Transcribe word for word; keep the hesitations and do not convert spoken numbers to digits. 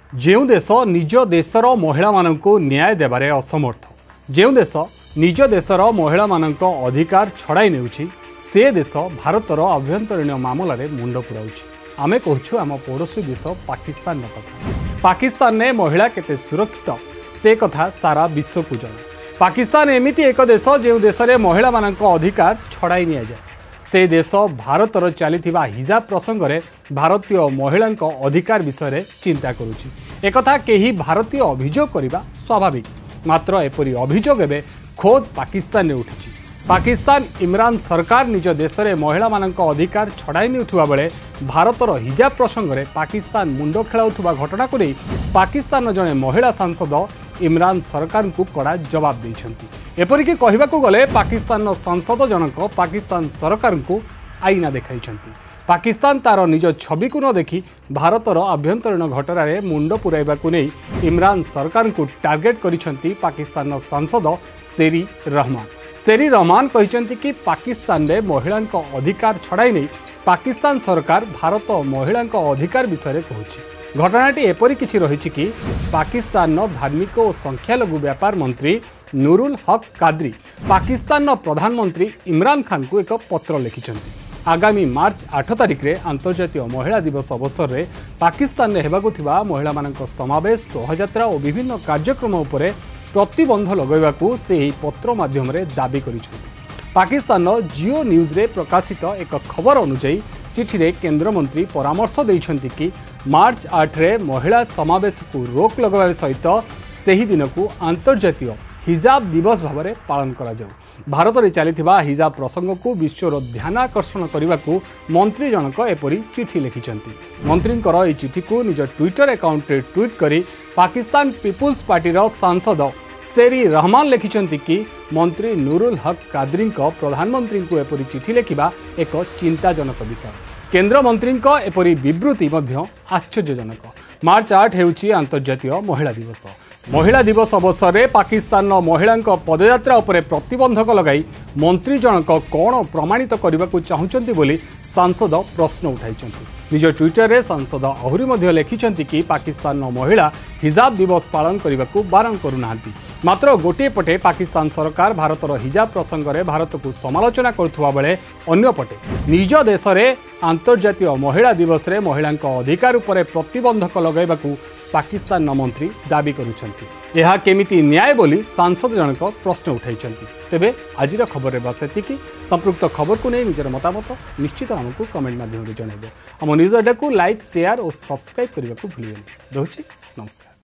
जो देश निज देशर महिला मानक न्याय देवारे असमर्थ, जो देश निज देशर महिला मानक अधिकार छड़ाई नेउछि से देश भारतर आभ्यंतरीण मामलें मुंड पुराउछि। आमे कहूछु आम पड़ोसी देश पाकिस्तान कथा। पाकिस्तान ने महिला केते सुरक्षित से कथा सारा विश्व को जना। पाकिस्तान एमिति एक देश जो देश में महिला मानक अधिकार छड़ाई निया जाए। से देश भारतर चलीथिबा हिजाब प्रसंग में भारतीय महिला अधिकार विषय चिंता करुछि। एकथा केही भारतीय अभियोग करने स्वाभाविक, मात्र एपरी अभियोग एवं खोद पाकिस्तान ने उठी। पाकिस्तान इमरान सरकार निज देश में महिला मानक अधिकार छड़ाई नेउथुवा बेले भारतर हिजाब प्रसंग में पाकिस्तान मुंड खेलाउथुवा घटना को नहीं पाकिस्तान जड़े महिला सांसद इमरान सरकार को कड़ा जवाब देइछंती। एपरिक कहबाकू गले पाकिस्तान सांसद जनक पाकिस्तान सरकार को आईना देखाइछंती। पाकिस्तान तार निज छवि को न देखि भारतर आभ्यंतरीण घटना मुंड पुराइबाकू नहीं इमरान सरकार को टार्गेट करिछंती पाकिस्तान सांसद शेरी रहमान। शेरी रहमान कहिछंती कि पाकिस्तान में महिला अधिकार छड़ाई नहीं पाकिस्तान सरकार भारत महिला अधिकार विषय कहूछि। घटनाटी एपरी किछि रहिछि कि पाकिस्तान धार्मिक और संख्यालघु व्यापार मंत्री नूरुल हक कादरी पाकिस्तान प्रधानमंत्री इमरान खान को एक पत्र लिखिछंती। आगामी मार्च आठ तारिख में अंतर्जातीय महिला दिवस अवसर में पाकिस्तान में हेबाकु थिबा महिला मानक समावेश, शोभायात्रा और विभिन्न कार्यक्रम उपरे प्रतिबंध लगाइबाकू से एही पत्र माध्यम रे दाबी करिछंती। पाकिस्तान जियो न्यूज रे प्रकाशित एक खबर अनुसार चिठी रे केंद्र मंत्री परामर्श दैछंती कि मार्च आठ रे महिला समावेश को रोक लगाइबा सहित सेही दिन को अंतर्जातीय हिजाब दिवस भाव में पालन करा जाऊ। भारत में चलीथिबा हिजाब प्रसंग को विश्वर ध्यान आकर्षण करने को मंत्री जनक एपरी चिठी लिखिछंती। मंत्रींकर एही चिठी को निज ट्विटर अकाउंट रे ट्वीट करी पाकिस्तान पीपुल्स पार्टी सांसद शेरी रहमान लिखिछंती कि मंत्री नूरुल हक कादरी प्रधानमंत्री को एपरी चिठी लिखिबा एक चिंताजनक विषय। केंद्र मंत्री एपरी विवृत्ति मध्य आश्चर्यजनक। मार्च आठ हेउछि अंतर्जातीय महिला दिवस। महिला दिवस अवसर में पाकिस्तान महिला पदयात्रा उपरे प्रतिबंधक लगाई मंत्री जनक कौन प्रमाणित करने को चाहते बोली सांसद प्रश्न उठाई। निज ट्विटर रे सांसद आहरी मध्य लिखिछंती कि पाकिस्तान महिला हिजाब दिवस पालन करने को बारण करूना। मात्र गोटे पटे पाकिस्तान सरकार भारतर हिजाब प्रसंग में भारत को समालोचना करुवा बेले अन्य पटे निज देश में अंतर्जातीय महिला दिवस रे महिला अधिकार उपरे प्रतिबंधक लगाइबाकू पाकिस्तान मंत्री दाबी करुछंती। यह केमिति न्याय बोली सांसद जनक प्रश्न उठाइछंती। तेबे आजिर खबर रे बस एतिकी। संपृक्त खबर को नहीं निजर मतामत निश्चित हमको कमेंट माध्यम रे जणाइबो। हम न्यूज अड्डा को लाइक, शेयर और सब्सक्राइब करने को भूलिबेनी। रहूछि नमस्कार।